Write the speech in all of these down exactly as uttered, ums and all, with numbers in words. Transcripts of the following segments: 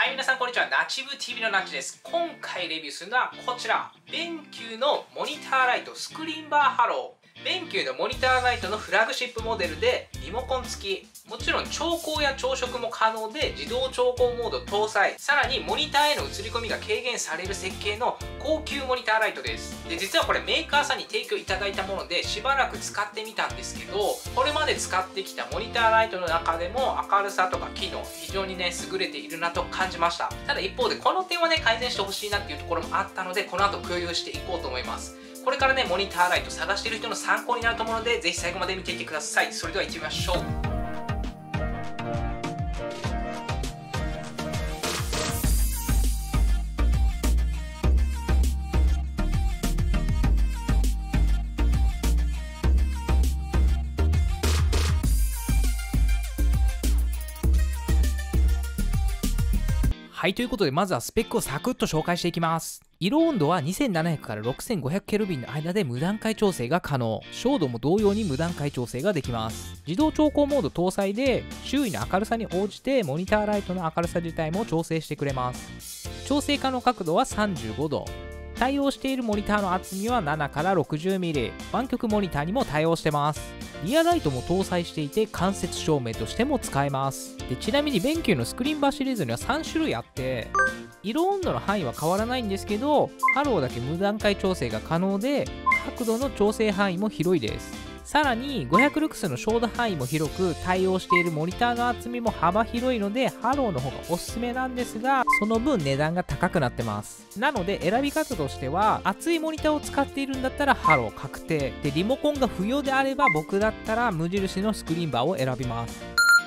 はい、皆さんこんにちは。ナチブ ティーブイ のナチです。今回レビューするのはこちら。ベンキューのモニターライトスクリーンバーハロー。ベンキューのモニターライトのフラグシップモデルでリモコン付き。もちろん調光や調色も可能で自動調光モード搭載。さらにモニターへの映り込みが軽減される設計の高級モニターライトです。で、実はこれメーカーさんに提供いただいたものでしばらく使ってみたんですけど、これまで使ってきたモニターライトの中でも明るさとか機能非常にね優れているなと感じました。ただ一方でこの点はね改善してほしいなっていうところもあったので、この後共有していこうと思います。これからねモニターライト探している人の参考になると思うので、ぜひ最後まで見ていってください。それでは行ってみましょう。はい、ということでまずはスペックをサクッと紹介していきます。色温度はにせんななひゃくからろくせんごひゃくケルビンの間で無段階調整が可能。照度も同様に無段階調整ができます。自動調光モード搭載で周囲の明るさに応じてモニターライトの明るさ自体も調整してくれます。調整可能角度はさんじゅうごど。対応しているモニターの厚みはななからろくじゅうミリ。湾曲モニターにも対応してます。リアライトも搭載していて間接照明としても使えます。でちなみにベンキューのスクリーンバーシリーズにはさん種類あって、色温度の範囲は変わらないんですけど、ハローだけ無段階調整が可能で角度の調整範囲も広いです。さらにごひゃくルクスの照度範囲も広く、対応しているモニターの厚みも幅広いのでハローの方がおすすめなんですが、その分値段が高くなってます。なので選び方としては、厚いモニターを使っているんだったらハロー確定で、リモコンが不要であれば僕だったら無印のスクリーンバーを選びます。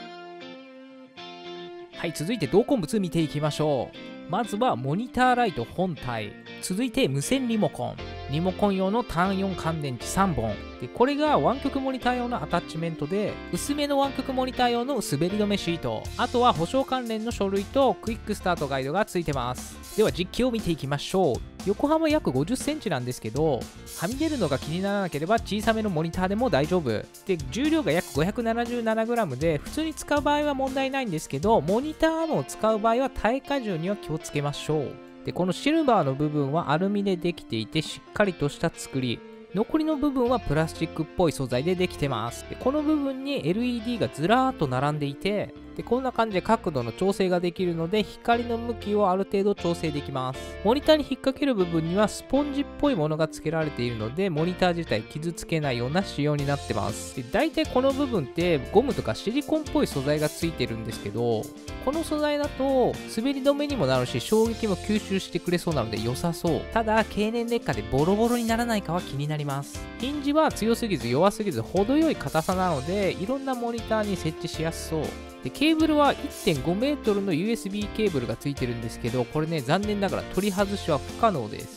はい、続いて同梱物見ていきましょう。まずはモニターライト本体、続いて無線リモコン、リモコン用の単よん乾電池さんぼんで、これが湾曲モニター用のアタッチメントで、薄めの湾曲モニター用の滑り止めシート、あとは保証関連の書類とクイックスタートガイドがついてます。では実機を見ていきましょう。横幅約ごじゅっセンチなんですけど、はみ出るのが気にならなければ小さめのモニターでも大丈夫で、重量が約 ごひゃくななじゅうななグラム で普通に使う場合は問題ないんですけど、モニターアームを使う場合は耐荷重には気をつけましょう。でこのシルバーの部分はアルミでできていてしっかりとした作り、残りの部分はプラスチックっぽい素材でできてます。でこの部分に エルイーディー がずらーっと並んでいて、でこんな感じで角度の調整ができるので、光の向きをある程度調整できます。モニターに引っ掛ける部分にはスポンジっぽいものが付けられているので、モニター自体傷つけないような仕様になってます。で大体この部分ってゴムとかシリコンっぽい素材が付いてるんですけど、この素材だと滑り止めにもなるし衝撃も吸収してくれそうなので良さそう。ただ経年劣化でボロボロにならないかは気になります。ヒンジは強すぎず弱すぎず程よい硬さなので、いろんなモニターに設置しやすそう。でケーブルは いってんごメートルの ユーエスビー ケーブルがついてるんですけど、これね残念ながら取り外しは不可能です。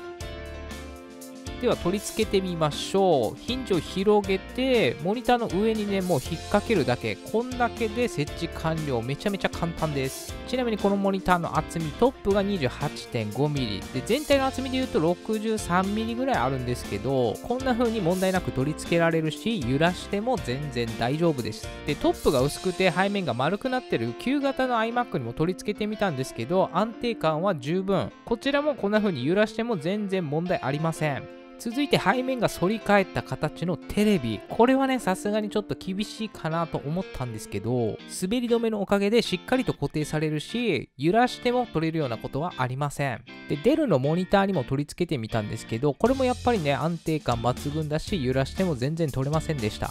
では取り付けてみましょう。ヒンジを広げてモニターの上にねもう引っ掛けるだけ、こんだけで設置完了。めちゃめちゃ簡単です。ちなみにこのモニターの厚み、トップが にじゅうはちてんごミリ で、全体の厚みでいうと ろくじゅうさんミリ ぐらいあるんですけど、こんな風に問題なく取り付けられるし、揺らしても全然大丈夫です。でトップが薄くて背面が丸くなってる旧型の iMac にも取り付けてみたんですけど、安定感は十分。こちらもこんな風に揺らしても全然問題ありません。続いて背面が反り返った形のテレビ、これはねさすがにちょっと厳しいかなと思ったんですけど、滑り止めのおかげでしっかりと固定されるし、揺らしても取れるようなことはありません。でデルのモニターにも取り付けてみたんですけど、これもやっぱりね安定感抜群だし、揺らしても全然取れませんでした。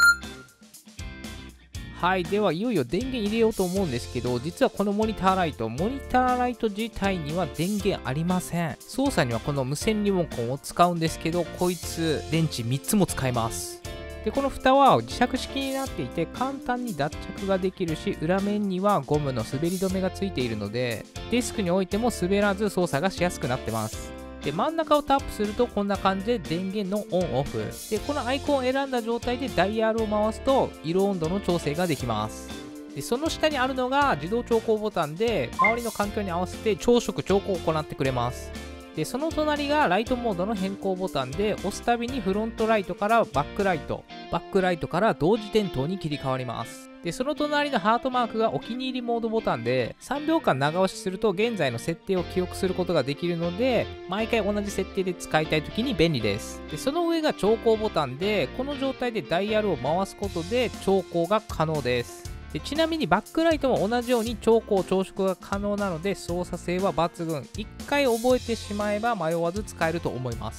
はい、ではいよいよ電源入れようと思うんですけど、実はこのモニターライト、モニターライト自体には電源ありません。操作にはこの無線リモコンを使うんですけど、こいつ電池みっつも使えます。でこの蓋は磁石式になっていて簡単に脱着ができるし、裏面にはゴムの滑り止めがついているので、デスクに置いても滑らず操作がしやすくなってます。で真ん中をタップするとこんな感じで電源のオンオフで、このアイコンを選んだ状態でダイヤルを回すと色温度の調整ができます。でその下にあるのが自動調光ボタンで、周りの環境に合わせて調色調光を行ってくれます。でその隣がライトモードの変更ボタンで、押すたびにフロントライトからバックライト、バックライトから同時点灯に切り替わります。 で、その隣のハートマークがお気に入りモードボタンで、さんびょうかん長押しすると現在の設定を記憶することができるので、毎回同じ設定で使いたい時に便利です。で、その上が調光ボタンで、この状態でダイヤルを回すことで調光が可能です。で、ちなみにバックライトも同じように調光調色が可能なので操作性は抜群。一回覚えてしまえば迷わず使えると思います。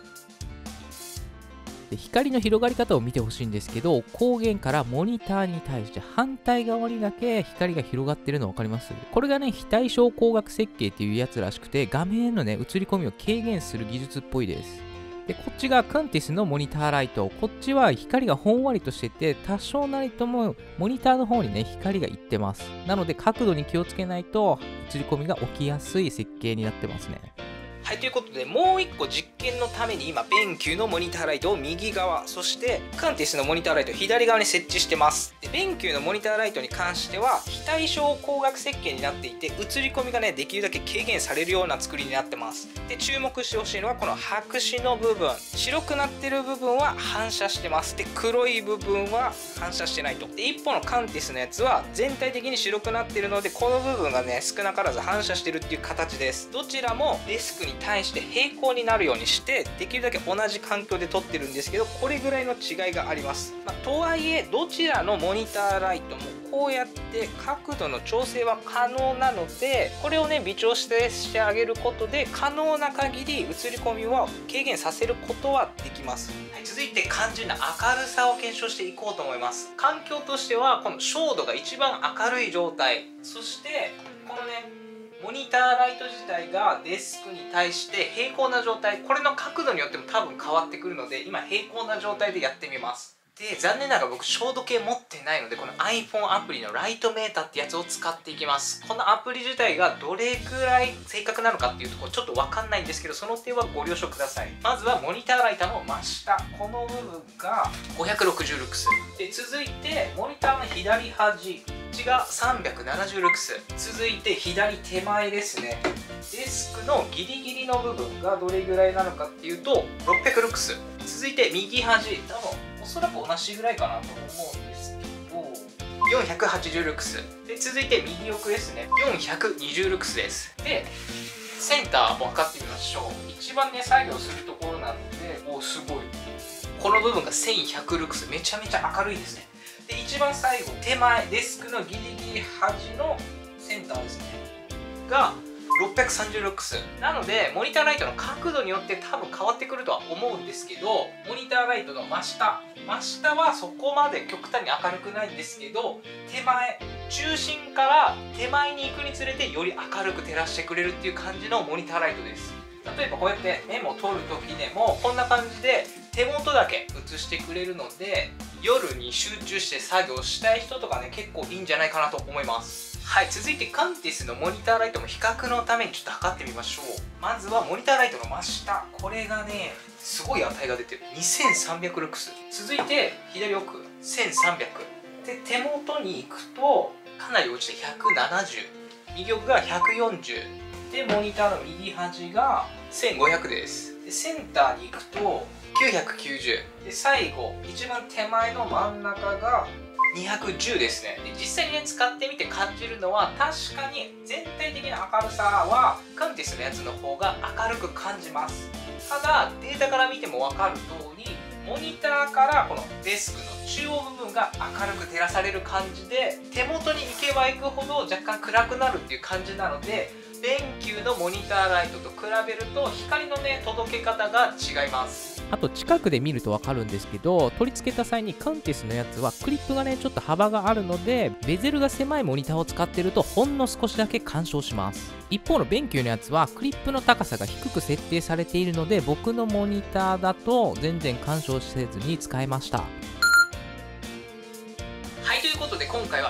で、光の広がり方を見てほしいんですけど、光源からモニターに対して反対側にだけ光が広がってるの分かります？これがね、非対称光学設計っていうやつらしくて、画面へのね、映り込みを軽減する技術っぽいです。で、こっちがクンティスのモニターライト。こっちは光がほんわりとしてて、多少なりともモニターの方にね、光がいってます。なので角度に気をつけないと映り込みが起きやすい設計になってますね。はい、ということでもういっこ実験のために今ベンキューのモニターライトを右側、そしてクンティスのモニターライトを左側に設置してます。で、ベンキューのモニターライトに関しては非対称光学設計になっていて、映り込みがねできるだけ軽減されるような作りになってます。で、注目してほしいのはこの白紙の部分、白くなってる部分は反射してます。で、黒い部分は反射してないと。で、一方のカンティスのやつは全体的に白くなってるので、この部分がね少なからず反射してるっていう形です。どちらもデスクに対して平行になるようにしてできるだけ同じ環境で撮ってるんですけど、これぐらいの違いがあります。まあ、とはいえどちらのモニターライトもこうやって角度の調整は可能なので、これをね微調整してあげることで可能な限り映り込みを軽減させることはできます。はい、続いて肝心な明るさを検証していこうと思います。環境としてはこの照度が一番明るい状態、そしてこのねモニターライト自体がデスクに対して平行な状態、これの角度によっても多分変わってくるので、今平行な状態でやってみます。で、残念ながら僕照度計持ってないので、この iPhone アプリのライトメーターってやつを使っていきます。このアプリ自体がどれくらい正確なのかっていうところちょっと分かんないんですけど、その点はご了承ください。まずはモニターライトの真下、この部分がごひゃくろくじゅうルクスで、続いてモニターの左端がさんびゃくななじゅうルクス、続いて左手前ですね、デスクのギリギリの部分がどれぐらいなのかっていうとろっぴゃくルクス、続いて右端、多分おそらく同じぐらいかなと思うんですけどよんひゃくはちじゅうルクスで、続いて右奥ですね、よんひゃくにじゅうルクスです。で、センターも測ってみましょう。一番ね作業するところなので、おすごい、この部分がせんひゃくルクス、めちゃめちゃ明るいですね。で、一番最後手前、デスクのギリギリ端のセンターですねがろっぴゃくさんじゅうルクスなので、モニターライトの角度によって多分変わってくるとは思うんですけど、モニターライトの真下真下はそこまで極端に明るくないんですけど、手前中心から手前に行くにつれてより明るく照らしてくれるっていう感じのモニターライトです。例えばこうやってメモを取る時でもこんな感じで手元だけ映してくれるので、夜に集中して作業したい人とかね結構いいんじゃないかなと思います。はい、続いてカンティスのモニターライトも比較のためにちょっと測ってみましょう。まずはモニターライトの真下、これがねすごい値が出てる、にせんさんびゃくルクス、続いて左奥せんさんびゃくで、手元に行くとかなり落ちてひゃくななじゅう、右奥がひゃくよんじゅうで、モニターの右端がせんごひゃくです。で、センターに行くときゅうひゃくきゅうじゅうで、最後一番手前の真ん中がにひゃくじゅうですね。で、実際にね使ってみて感じるのは、確かに全体的な明るさはカンティスのやつの方が明るく感じます。ただデータから見ても分かる通り、モニターからこのデスクの中央部分が明るく照らされる感じで、手元に行けば行くほど若干暗くなるっていう感じなので、ベンキューのモニターライトと比べると光のね届け方が違います。あと近くで見ると分かるんですけど、取り付けた際にカンティスのやつはクリップがねちょっと幅があるので、ベゼルが狭いモニターを使ってるとほんの少しだけ干渉します。一方のベンキューのやつはクリップの高さが低く設定されているので、僕のモニターだと全然干渉せずに使えました。はい、ということで今回はベンキュー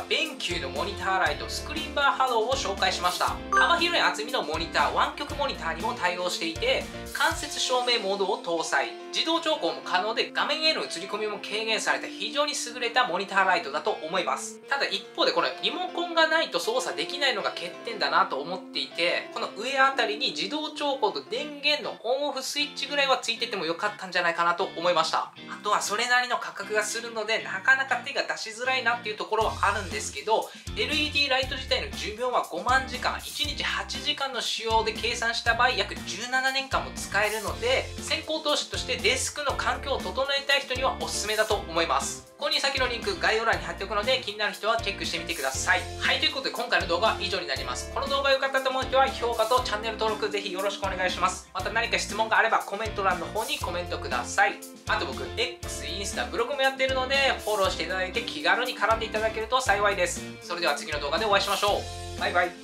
級のモニターライトスクリーンバーハローを紹介しました。幅広い厚みのモニター、湾曲モニターにも対応していて、間接照明モードを搭載、自動調光も可能で画面への映り込みも軽減された非常に優れたモニターライトだと思います。ただ一方でこれリモコンがないと操作できないのが欠点だなと思っていて、この上あたりに自動調光と電源のオンオフスイッチぐらいはついててもよかったんじゃないかなと思いました。あとはそれなりの価格がするのでなかなか手が出しづらいなっていうところはあるんですけど、 エルイーディー ライト自体の寿命はごまんじかん、いちにちはちじかんの使用で計算した場合約じゅうななねんかんも使えるので、先行投資としてデスクの環境を整えたい人にはおすすめだと思います。購入先のリンク概要欄に貼っておくので、気になる人はチェックしてみてください。はい、ということで今回の動画は以上になります。この動画が良かったと思う人は評価とチャンネル登録ぜひよろしくお願いします。また何か質問があればコメント欄の方にコメントください。あと僕 X、インスタ、ブログもやっているのでフォローしていただいて気軽に絡んでいただけると幸いです。それでは次の動画でお会いしましょう。バイバイ。